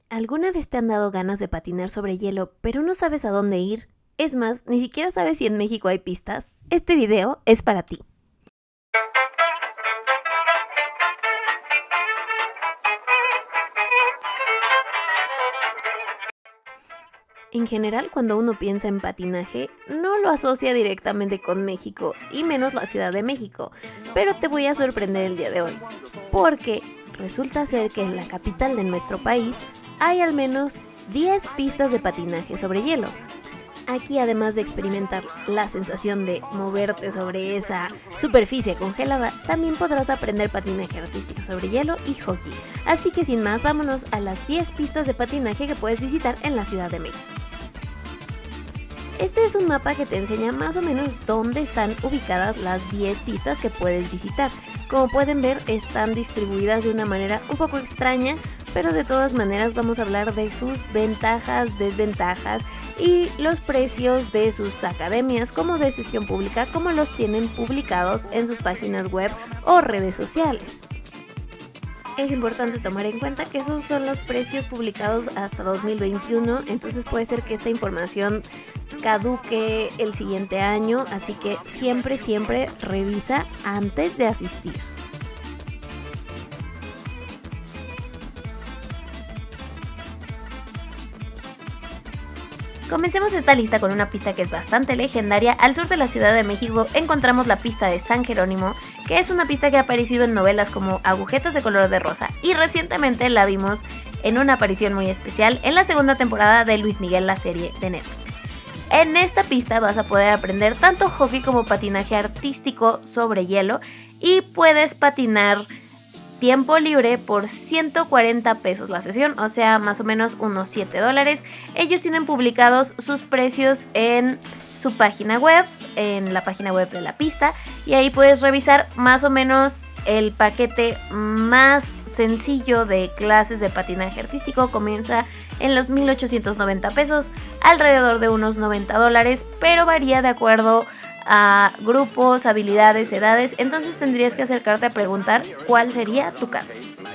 ¿Alguna vez te han dado ganas de patinar sobre hielo, pero no sabes a dónde ir? Es más, ni siquiera sabes si en México hay pistas. Este video es para ti. En general, cuando uno piensa en patinaje, no lo asocia directamente con México, y menos la Ciudad de México. Pero te voy a sorprender el día de hoy, porque resulta ser que en la capital de nuestro país hay al menos 10 pistas de patinaje sobre hielo. Aquí, además de experimentar la sensación de moverte sobre esa superficie congelada, también podrás aprender patinaje artístico sobre hielo y hockey. Así que sin más, vámonos a las 10 pistas de patinaje que puedes visitar en la Ciudad de México. Este es un mapa que te enseña más o menos dónde están ubicadas las 10 pistas que puedes visitar. Como pueden ver, están distribuidas de una manera un poco extraña, pero de todas maneras vamos a hablar de sus ventajas, desventajas y los precios de sus academias como de sesión pública, como los tienen publicados en sus páginas web o redes sociales. Es importante tomar en cuenta que esos son los precios publicados hasta 2021, entonces puede ser que esta información caduque el siguiente año, así que siempre revisa antes de asistir. Comencemos esta lista con una pista que es bastante legendaria. Al sur de la Ciudad de México encontramos la pista de San Jerónimo, que es una pista que ha aparecido en novelas como Agujetas de color de rosa, y recientemente la vimos en una aparición muy especial en la segunda temporada de Luis Miguel, la serie de Netflix. En esta pista vas a poder aprender tanto hockey como patinaje artístico sobre hielo, y puedes patinar tiempo libre por 140 pesos la sesión, o sea, más o menos unos $7. Ellos tienen publicados sus precios en su página web, en la página web de la pista, y ahí puedes revisar más o menos el paquete más sencillo de clases de patinaje artístico. Comienza en los 1,890 pesos, alrededor de unos $90, pero varía de acuerdo a grupos, habilidades, edades, entonces tendrías que acercarte a preguntar cuál sería tu caso.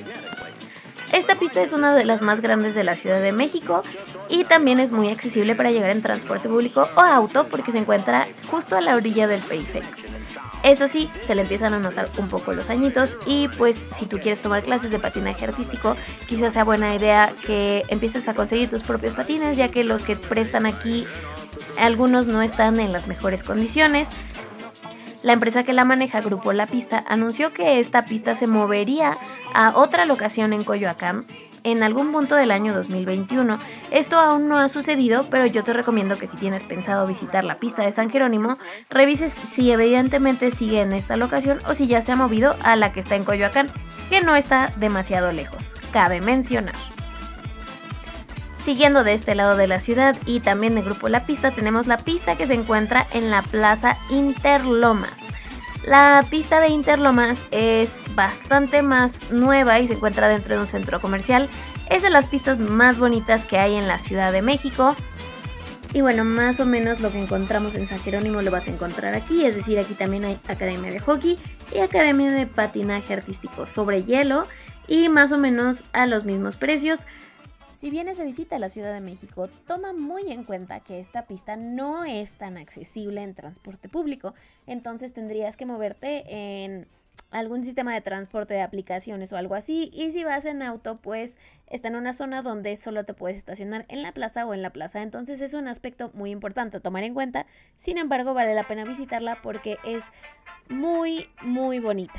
Esta pista es una de las más grandes de la Ciudad de México y también es muy accesible para llegar en transporte público o auto porque se encuentra justo a la orilla del periférico. Eso sí, se le empiezan a notar un poco los añitos y pues si tú quieres tomar clases de patinaje artístico, quizás sea buena idea que empieces a conseguir tus propios patines, ya que los que prestan aquí algunos no están en las mejores condiciones. La empresa que la maneja, Grupo La Pista, anunció que esta pista se movería a otra locación en Coyoacán en algún punto del año 2021. Esto aún no ha sucedido, pero yo te recomiendo que si tienes pensado visitar la pista de San Jerónimo, revises si evidentemente sigue en esta locación o si ya se ha movido a la que está en Coyoacán, que no está demasiado lejos, cabe mencionar. Siguiendo de este lado de la ciudad y también de Grupo La Pista, tenemos la pista que se encuentra en la Plaza Interlomas. La pista de Interlomas es bastante más nueva y se encuentra dentro de un centro comercial. Es de las pistas más bonitas que hay en la Ciudad de México. Y bueno, más o menos lo que encontramos en San Jerónimo lo vas a encontrar aquí, es decir, aquí también hay academia de hockey y academia de patinaje artístico sobre hielo y más o menos a los mismos precios. Si vienes de visita a la Ciudad de México, toma muy en cuenta que esta pista no es tan accesible en transporte público, entonces tendrías que moverte en algún sistema de transporte de aplicaciones o algo así, y si vas en auto, pues está en una zona donde solo te puedes estacionar en la plaza o en la plaza, entonces es un aspecto muy importante a tomar en cuenta. Sin embargo, vale la pena visitarla porque es muy bonita.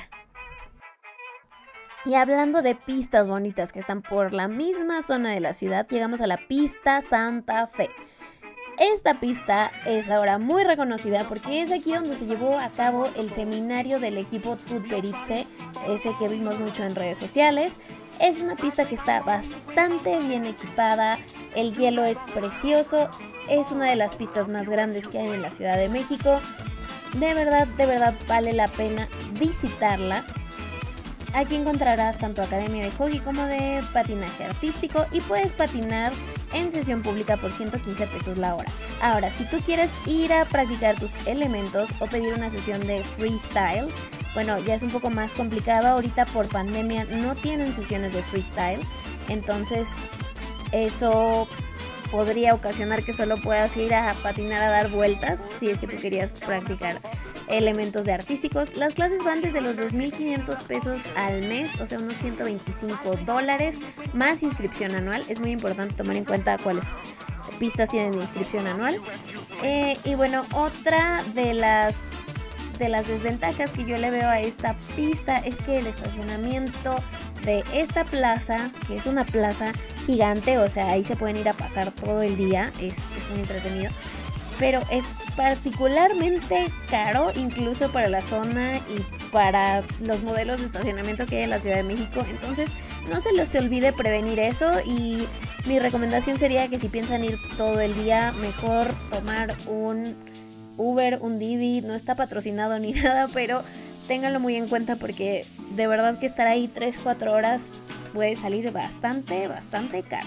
Y hablando de pistas bonitas que están por la misma zona de la ciudad, llegamos a la pista Santa Fe. Esta pista es ahora muy reconocida porque es aquí donde se llevó a cabo el seminario del equipo Tutberidze, ese que vimos mucho en redes sociales. Es una pista que está bastante bien equipada, el hielo es precioso, es una de las pistas más grandes que hay en la Ciudad de México. De verdad vale la pena visitarla. Aquí encontrarás tanto academia de hockey como de patinaje artístico y puedes patinar en sesión pública por 115 pesos la hora. Ahora, si tú quieres ir a practicar tus elementos o pedir una sesión de freestyle, bueno, ya es un poco más complicado. Ahorita por pandemia no tienen sesiones de freestyle, entonces Eso podría ocasionar que solo puedas ir a patinar a dar vueltas si es que tú querías practicar elementos de artísticos. Las clases van desde los 2.500 pesos al mes, o sea, unos $125 más inscripción anual. Es muy importante tomar en cuenta cuáles pistas tienen inscripción anual. Y bueno, otra de las desventajas que yo le veo a esta pista es que el estacionamiento de esta plaza, que es una plaza gigante, o sea, ahí se pueden ir a pasar todo el día, es muy entretenido, pero es particularmente caro incluso para la zona y para los modelos de estacionamiento que hay en la Ciudad de México. Entonces no se les olvide prevenir eso, y mi recomendación sería que si piensan ir todo el día, mejor tomar un Uber, un Didi. No está patrocinado ni nada, pero ténganlo muy en cuenta porque de verdad que estar ahí 3-4 horas puede salir bastante caro.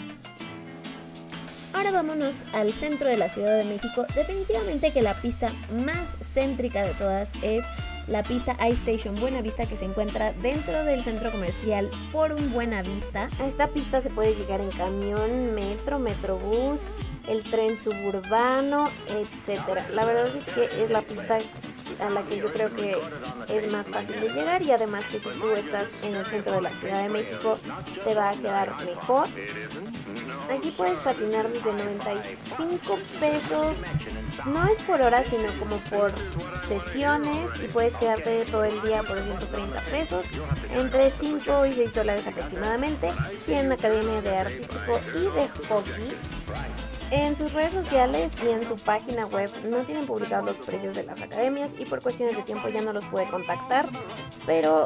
Ahora vámonos al centro de la Ciudad de México. Definitivamente que la pista más céntrica de todas es la pista iStation Buenavista, que se encuentra dentro del centro comercial Forum Buenavista. A esta pista se puede llegar en camión, metro, metrobús, el tren suburbano, etcétera. La verdad es que es la pista a la que yo creo que es más fácil de llegar, y además que si tú estás en el centro de la Ciudad de México te va a quedar mejor. Aquí puedes patinar desde 95 pesos, no es por hora sino como por sesiones, y puedes quedarte todo el día por 130 pesos, entre 5 y 6 dólares aproximadamente. Tienen academia de artístico y de hockey. En sus redes sociales y en su página web no tienen publicados los precios de las academias, y por cuestiones de tiempo ya no los pude contactar, pero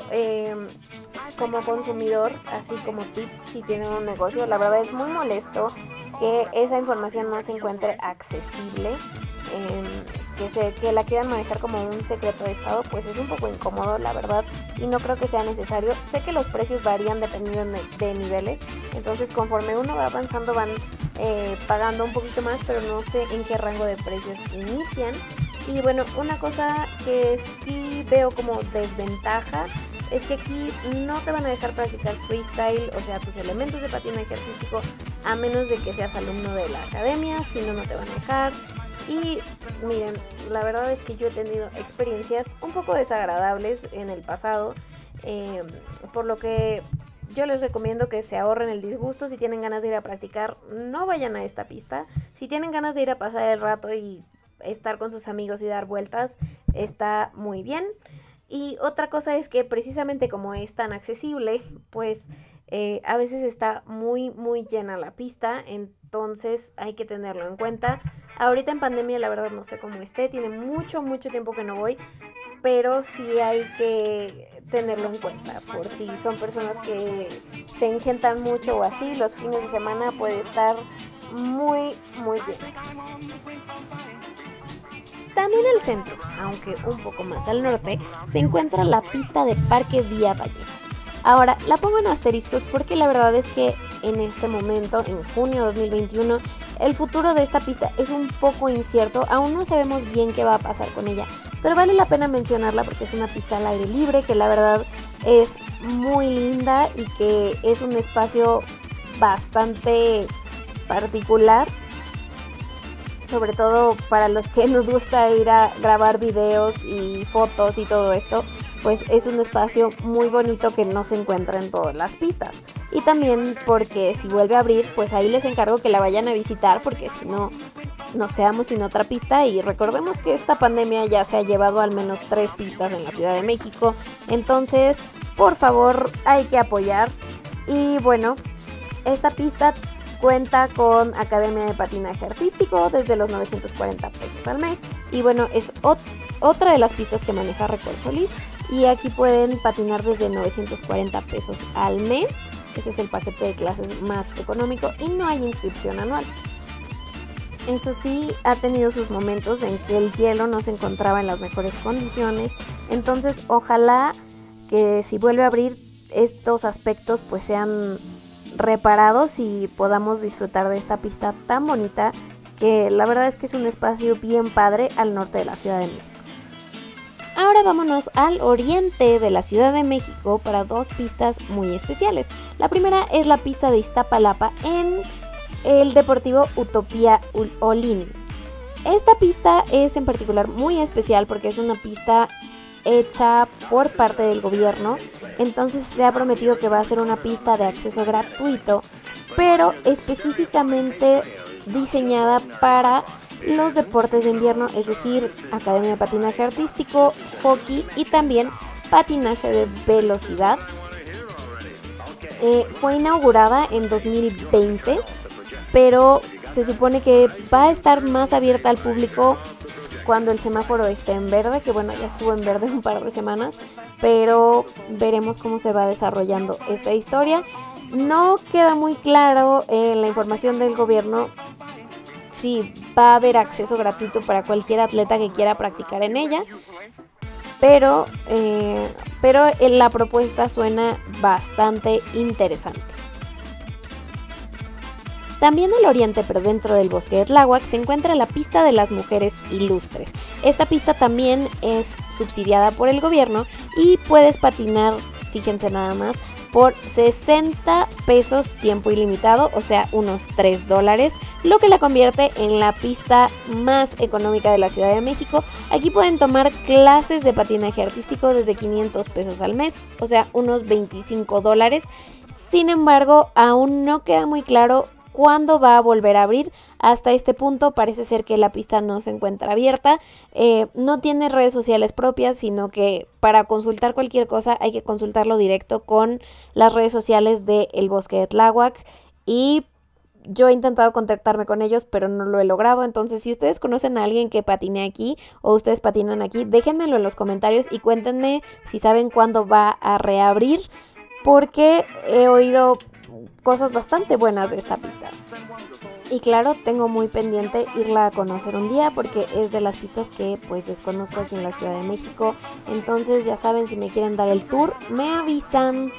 como consumidor, así como tip, si tienen un negocio, la verdad es muy molesto que esa información no se encuentre accesible, que la quieran manejar como un secreto de estado, pues es un poco incómodo, la verdad, y no creo que sea necesario. Sé que los precios varían dependiendo de niveles, entonces conforme uno va avanzando van pagando un poquito más, pero no sé en qué rango de precios inician. Y bueno, una cosa que sí veo como desventaja es que aquí no te van a dejar practicar freestyle, o sea, tus elementos de patinaje artístico, a menos de que seas alumno de la academia, si no, no te van a dejar. Y miren, la verdad es que yo he tenido experiencias un poco desagradables en el pasado, por lo que yo les recomiendo que se ahorren el disgusto. Si tienen ganas de ir a practicar, no vayan a esta pista. Si tienen ganas de ir a pasar el rato y estar con sus amigos y dar vueltas, está muy bien. Y otra cosa es que precisamente como es tan accesible, pues a veces está muy llena la pista, entonces hay que tenerlo en cuenta. Ahorita en pandemia la verdad no sé cómo esté, tiene mucho tiempo que no voy, pero sí hay que tenerlo en cuenta por si son personas que se engentan mucho o así. Los fines de semana puede estar muy lleno. También el centro, aunque un poco más al norte, se encuentra la pista de Parque Vía Vallejo. Ahora, la pongo en asteriscos porque la verdad es que en este momento, en junio de 2021, el futuro de esta pista es un poco incierto. Aún no sabemos bien qué va a pasar con ella, pero vale la pena mencionarla porque es una pista al aire libre que la verdad es muy linda y que es un espacio bastante particular, sobre todo para los que nos gusta ir a grabar videos y fotos y todo esto. Pues es un espacio muy bonito que no se encuentra en todas las pistas. Y también porque si vuelve a abrir, pues ahí les encargo que la vayan a visitar, porque si no nos quedamos sin otra pista. Y recordemos que esta pandemia ya se ha llevado al menos 3 pistas en la Ciudad de México. Entonces, por favor, hay que apoyar. Y bueno, esta pista cuenta con academia de patinaje artístico desde los 940 pesos al mes. Y bueno, es otra de las pistas que maneja Recorcholis. Y aquí pueden patinar desde 940 pesos al mes. Ese es el paquete de clases más económico y no hay inscripción anual. Eso sí, ha tenido sus momentos en que el hielo no se encontraba en las mejores condiciones. Entonces, ojalá que si vuelve a abrir, estos aspectos pues sean reparados y podamos disfrutar de esta pista tan bonita, que la verdad es que es un espacio bien padre al norte de la Ciudad de México. Ahora vámonos al oriente de la Ciudad de México para 2 pistas muy especiales. La primera es la pista de Iztapalapa en el Deportivo Utopía Olin. Esta pista es en particular muy especial porque es una pista hecha por parte del gobierno, entonces se ha prometido que va a ser una pista de acceso gratuito, pero específicamente diseñada para los deportes de invierno, es decir, academia de patinaje artístico, hockey y también patinaje de velocidad. Fue inaugurada en 2020, pero se supone que va a estar más abierta al público cuando el semáforo esté en verde, que bueno, ya estuvo en verde un par de semanas, pero veremos cómo se va desarrollando esta historia. No queda muy claro en la información del gobierno si va a haber acceso gratuito para cualquier atleta que quiera practicar en ella, pero la propuesta suena bastante interesante. También al oriente, pero dentro del bosque de Tláhuac, se encuentra la pista de las mujeres ilustres. Esta pista también es subsidiada por el gobierno y puedes patinar, fíjense nada más, por 60 pesos tiempo ilimitado, o sea, unos $3, lo que la convierte en la pista más económica de la Ciudad de México. Aquí pueden tomar clases de patinaje artístico desde 500 pesos al mes, o sea, unos $25. Sin embargo, aún no queda muy claro cuándo va a volver a abrir. Hasta este punto parece ser que la pista no se encuentra abierta, no tiene redes sociales propias, sino que para consultar cualquier cosa hay que consultarlo directo con las redes sociales de El Bosque de Tláhuac, y yo he intentado contactarme con ellos, pero no lo he logrado. Entonces, si ustedes conocen a alguien que patine aquí o ustedes patinan aquí, déjenmelo en los comentarios y cuéntenme si saben cuándo va a reabrir, porque he oído cosas bastante buenas de esta pista. Y claro, tengo muy pendiente irla a conocer un día porque es de las pistas que pues desconozco aquí en la Ciudad de México. Entonces ya saben, si me quieren dar el tour, me avisan.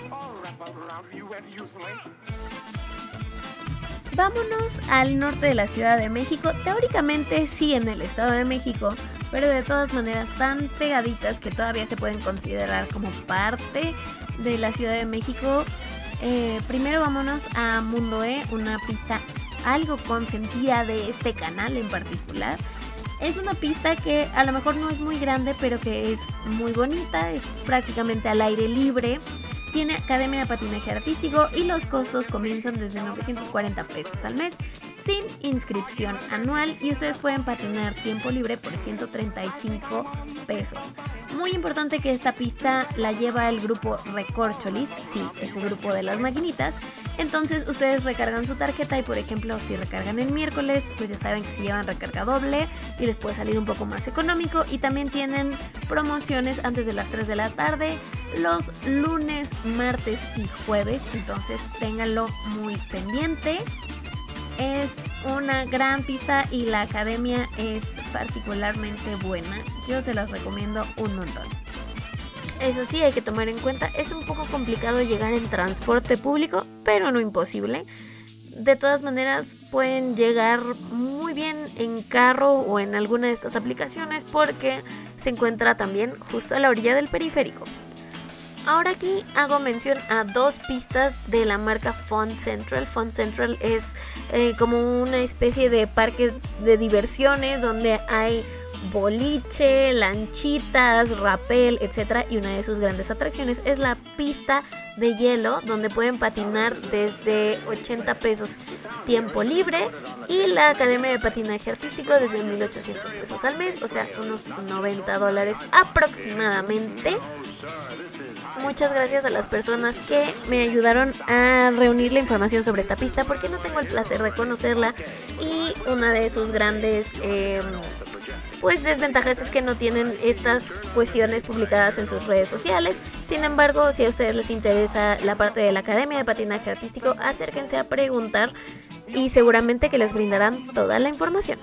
Vámonos al norte de la Ciudad de México, teóricamente sí en el Estado de México, pero de todas maneras tan pegaditas que todavía se pueden considerar como parte de la Ciudad de México. Primero vámonos a Mundo E, una pista algo consentida de este canal en particular. Es una pista que a lo mejor no es muy grande, pero que es muy bonita, es prácticamente al aire libre. Tiene academia de patinaje artístico y los costos comienzan desde 940 pesos al mes, sin inscripción anual, y ustedes pueden patinar tiempo libre por 135 pesos. Muy importante que esta pista la lleva el grupo Recorcholis, sí, ese grupo de las maquinitas. Entonces ustedes recargan su tarjeta y, por ejemplo, si recargan el miércoles, pues ya saben que se llevan recarga doble y les puede salir un poco más económico. Y también tienen promociones antes de las 3 de la tarde, los lunes, martes y jueves, entonces ténganlo muy pendiente. Es una gran pista y la academia es particularmente buena. Yo se las recomiendo un montón. Eso sí, hay que tomar en cuenta, es un poco complicado llegar en transporte público, pero no imposible. De todas maneras, pueden llegar muy bien en carro o en alguna de estas aplicaciones porque se encuentra también justo a la orilla del periférico. Ahora aquí hago mención a dos pistas de la marca Fun Central. Fun Central es como una especie de parque de diversiones donde hay boliche, lanchitas, rapel, etc. Y una de sus grandes atracciones es la pista de hielo, donde pueden patinar desde 80 pesos tiempo libre, y la academia de patinaje artístico desde 1,800 pesos al mes, o sea, unos $90 aproximadamente. Muchas gracias a las personas que me ayudaron a reunir la información sobre esta pista, porque no tengo el placer de conocerla, y una de sus grandes pues desventajas es que no tienen estas cuestiones publicadas en sus redes sociales. Sin embargo, si a ustedes les interesa la parte de la academia de patinaje artístico, acérquense a preguntar y seguramente que les brindarán toda la información.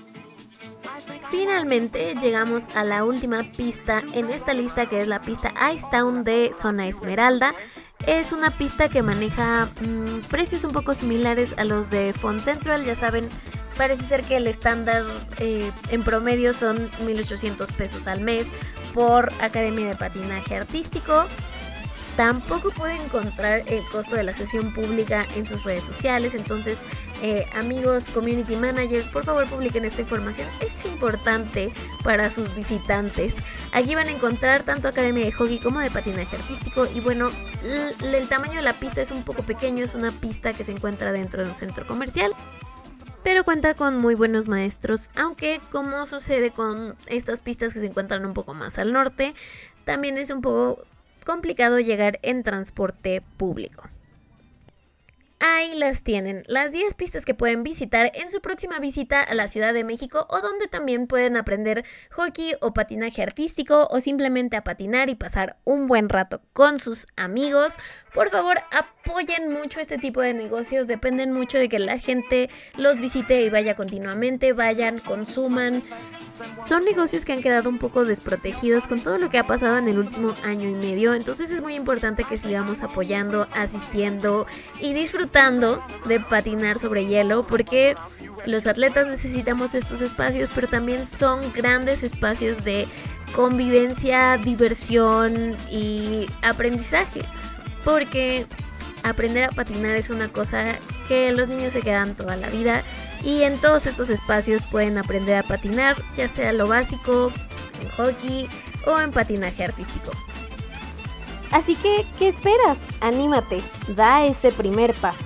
Finalmente llegamos a la última pista en esta lista, que es la pista Ice Town de Zona Esmeralda. Es una pista que maneja precios un poco similares a los de Fun Central. Ya saben, parece ser que el estándar en promedio son 1,800 pesos al mes por academia de patinaje artístico. Tampoco pude encontrar el costo de la sesión pública en sus redes sociales, entonces amigos community managers, por favor publiquen esta información, es importante para sus visitantes. Aquí van a encontrar tanto academia de hockey como de patinaje artístico y bueno, el tamaño de la pista es un poco pequeño, es una pista que se encuentra dentro de un centro comercial, pero cuenta con muy buenos maestros, aunque como sucede con estas pistas que se encuentran un poco más al norte, también es un poco complicado llegar en transporte público. Ahí las tienen, las 10 pistas que pueden visitar en su próxima visita a la Ciudad de México o donde también pueden aprender hockey o patinaje artístico o simplemente a patinar y pasar un buen rato con sus amigos. Por favor, apoyen mucho este tipo de negocios, dependen mucho de que la gente los visite y vaya continuamente, vayan, consuman. Son negocios que han quedado un poco desprotegidos con todo lo que ha pasado en el último año y medio, entonces es muy importante que sigamos apoyando, asistiendo y disfrutando de patinar sobre hielo, porque los atletas necesitamos estos espacios, pero también son grandes espacios de convivencia, diversión y aprendizaje, porque aprender a patinar es una cosa que los niños se quedan toda la vida y en todos estos espacios pueden aprender a patinar, ya sea lo básico, en hockey o en patinaje artístico. Así que, ¿qué esperas? Anímate, da ese primer paso.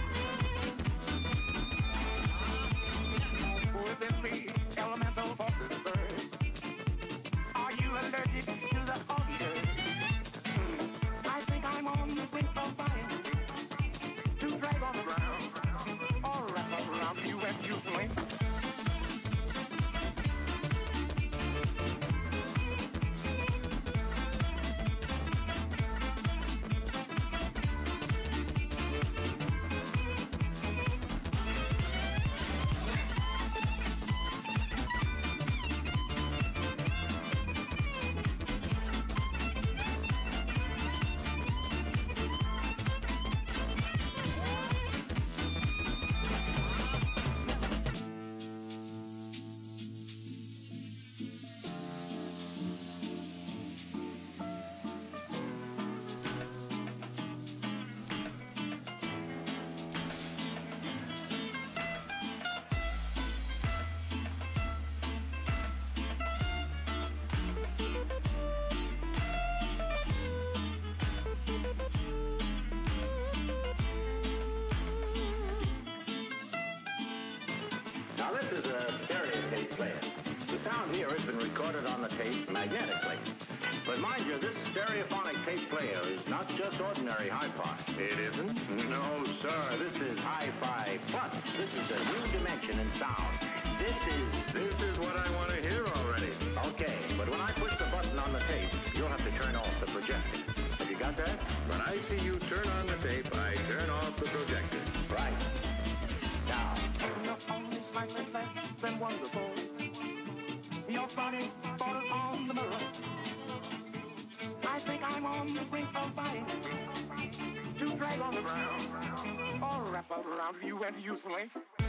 Now this is a stereo tape player. The sound here has been recorded on the tape magnetically. But mind you, this stereophonic tape player is not just ordinary hi-fi. It isn't? No, sir. This is hi-fi plus. This is a new dimension in sound. This is what I want to hear already. Okay, but when I push the button on the tape, you'll have to turn off the projector. Have you got that? When I see you turn on the tape, I turn off the projector. Right. Now. Been wonderful. Your body falls on the mirror. I think I'm on the brink of dying. To drag on the ground or wrap up around you and usefully.